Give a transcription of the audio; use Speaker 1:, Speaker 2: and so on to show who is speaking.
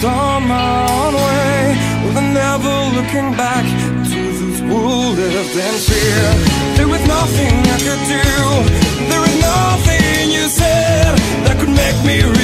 Speaker 1: just on my own way, with never looking back to those who lived in fear. There was nothing I could do, there was nothing you said that could make me